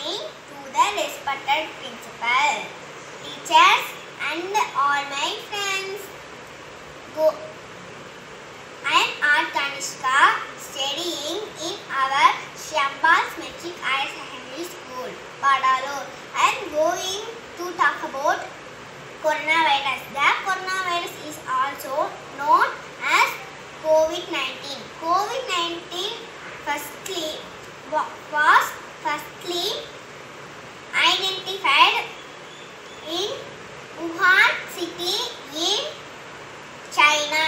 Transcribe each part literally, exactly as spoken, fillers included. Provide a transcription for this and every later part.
morning to the respected principal, teachers and all my friends. Go. I am R. Kanishka, studying in our Shambhas Metric Higher Secondary School, Padalur. I am going to talk about coronavirus. The coronavirus is also known as COVID nineteen. COVID nineteen firstly was firstly identified in Wuhan city in China.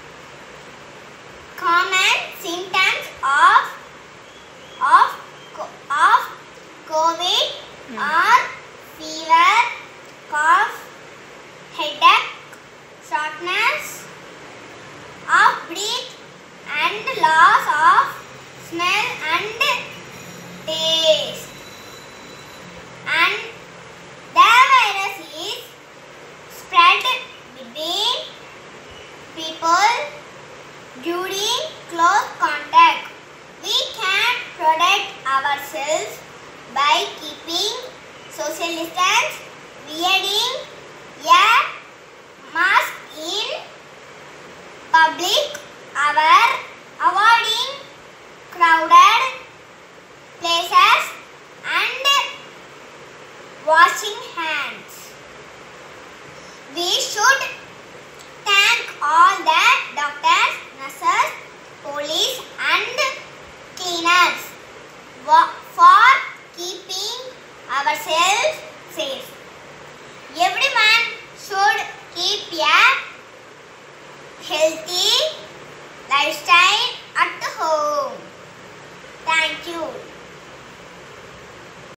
Common symptoms of of of COVID Hmm. are fever, cough, headache, shortness of breath, and loss of smell and taste. And the virus is spread between people during close contact. We can protect ourselves by keeping social distance, wearing a mask in public, our avoiding crowded places, and washing hands. We should thank all the doctors, nurses, police and cleaners wa- for